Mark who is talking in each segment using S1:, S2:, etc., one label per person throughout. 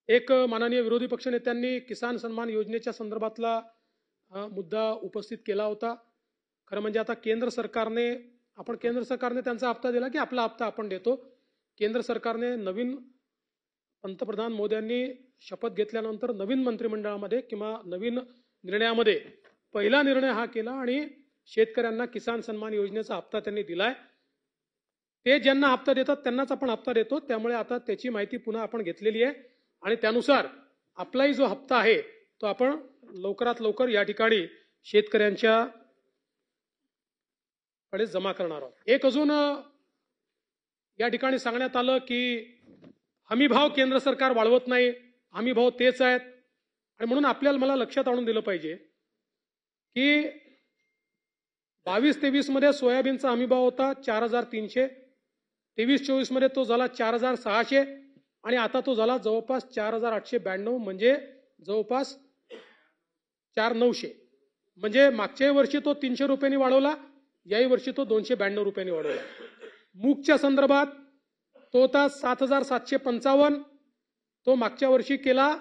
S1: एक माननीय विरोधी पक्षनेत्यांनी किसान सन्मान योजनेच्या संदर्भातला मुद्दा उपस्थित केला होता. खरं म्हणजे आता केंद्र सरकारने त्यांचा हप्ता दिला की आपला हप्ता आपण देतो. केंद्र सरकारने नवीन पंतप्रधान मोदींनी शपथ घेतल्यानंतर नवीन मंत्रिमंडळामध्ये किंवा नवीन निर्णयामध्ये पहिला निर्णय हा केला आणि शेतकऱ्यांना किसान सन्मान योजनेचा हप्ता त्यांनी दिलाय. ते ज्यांना हप्ता देतात त्यांनाच आपण हप्ता देतो. त्यामुळे आता त्याची माहिती पुन्हा आपण घेतलेली आहे आणि त्यानुसार आपलाही जो हप्ता आहे तो आपण लवकरात लवकर या ठिकाणी शेतकऱ्यांच्या कडे जमा करणार आहोत. एक अजून या ठिकाणी सांगण्यात आलं की हमी भाव केंद्र सरकार वाढवत नाही, हमी भाव तेच आहेत. आणि म्हणून आपल्याला मला लक्षात आणून दिलं पाहिजे की 22-23 मध्ये सोयाबीनचा हमी भाव होता 4,300, 23-24 मध्ये तो झाला 4,600 आणि आता तो झाला जवळपास 4,892, म्हणजे जवळपास 4,900. म्हणजे मागच्या वर्षी तो 300 रुपयांनी वाढवला, याही वर्षी तो 292 रुपयांनी वाढवला. मूगच्या संदर्भात तो होता 7,755, तो मागच्या वर्षी केला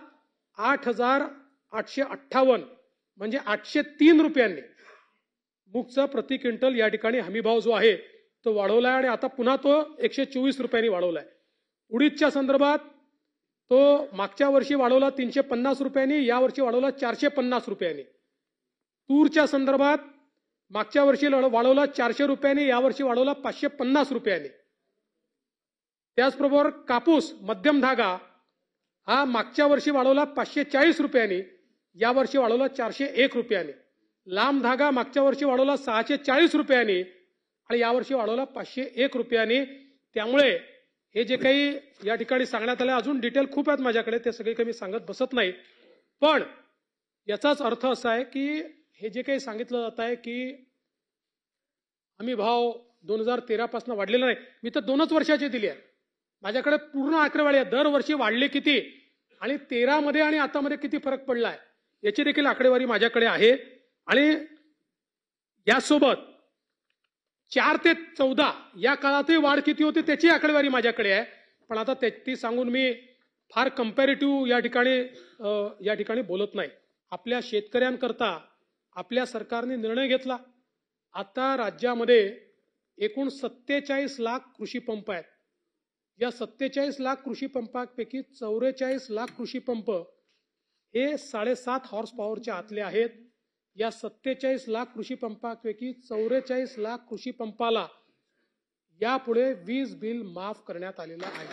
S1: 8,858, म्हणजे 803 रुपयांनी मूगचा प्रति क्विंटल या ठिकाणी हमीभाव जो आहे तो वाढवलाय आणि आता पुन्हा तो 124 रुपयांनी वाढवलाय. उडीदच्या संदर्भात तो मागच्या वर्षी वाढवला 350 रुपयांनी, या वर्षी वाढवला 450 रुपयांनी. तूरच्या संदर्भात मागच्या वर्षी वाढवला 400 रुपयांनी, या वर्षी वाढवला 550 रुपयांनी. त्याचबरोबर कापूस मध्यम धागा हा मागच्या वर्षी वाढवला 540 रुपयांनी, या वर्षी वाढवला 401 रुपयांनी. लांब धागा मागच्या वर्षी वाढवला 640 रुपयांनी आणि यावर्षी वाढवला 501 रुपयांनी. त्यामुळे हे जे काही या ठिकाणी सांगण्यात आलं, अजून डिटेल खूप आहेत माझ्याकडे, ते सगळे काही मी सांगत बसत नाही. पण याचाच अर्थ असा आहे की हे जे काही सांगितलं जात आहे की हमी भाव 2013 पासून वाढलेला नाही, मी तर 2च वर्षाचे दिले आहे. माझ्याकडे पूर्ण आकडेवारी आहे, दरवर्षी वाढले किती आणि 13 मध्ये आणि आता मध्ये किती फरक पडलाय याची देखील आकडेवारी माझ्याकडे आहे. आणि यासोबत 4 ते 14 या काळातही वाढ किती होती त्याची आकडेवारी माझ्याकडे आहे. पण आता ती सांगून मी फार कंपॅरेटिव्ह या ठिकाणी बोलत नाही. आपल्या शेतकऱ्यांकरता आपल्या सरकारने निर्णय घेतला. आता राज्यामध्ये एकूण 47 लाख कृषी पंप आहेत. या 47 लाख कृषी पंपांपैकी 44 लाख कृषी पंप हे 7.5 हॉर्स पॉवरचे आतले आहेत. या 47 लाख कृषी पंपांपैकी 44 लाख कृषी पंपाला यापुढे वीज बिल माफ करण्यात आलेलं आहे.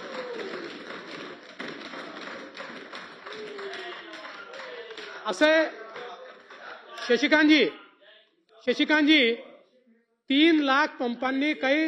S1: असे शशिकांतजी 3 लाख पंपांनी काही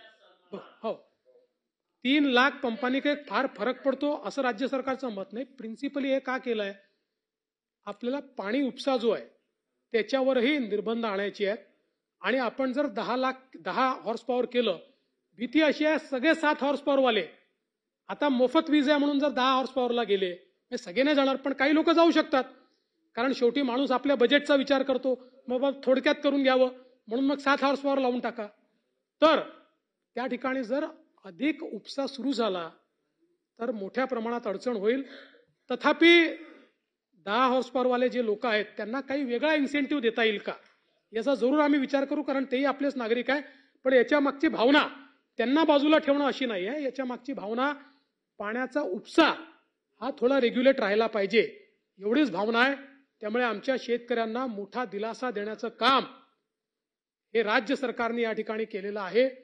S1: 3 लाख पंपांनी काही फार फरक पडतो असं राज्य सरकारचं मत नाही. प्रिन्सिपली हे का केलंय, आपल्याला पाणी उपसा जो आहे त्याच्यावरही निर्बंध आणायचे आहेत. आणि आपण जर 10 हॉर्स पॉवर केलं, भीती अशी आहे सगळे 7 हॉर्स पॉवर वाले आता मोफत वीज आहे म्हणून जर 10 हॉर्स पॉवरला गेले, सगळे नाही जाणार पण काही लोक जाऊ शकतात. कारण शेवटी माणूस आपल्या बजेटचा विचार करतो, मग थोडक्यात करून घ्यावं म्हणून मग 7 हॉर्स पॉवर लावून टाका. तर त्या ठिकाणी जर अधिक उपसा सुरू झाला तर मोठ्या प्रमाणात अडचण होईल. तथापि 10 हॉर्स पॉवर वाले जे लोक आहेत त्यांना काही वेगळा इन्सेंटिव्ह देता येईल का याचा जरूर आम्ही विचार करू, कारण तेही आपलेच नागरिक आहे. पण याच्या मागची भावना त्यांना बाजूला ठेवणं अशी नाही आहे. याच्या मागची भावना पाण्याचा उपसा हा थोडा रेग्युलेट राहायला पाहिजे एवढीच भावना आहे. त्यामुळे आमच्या शेतकऱ्यांना मोठा दिलासा देण्याचं काम हे राज्य सरकारने या ठिकाणी केलेलं आहे.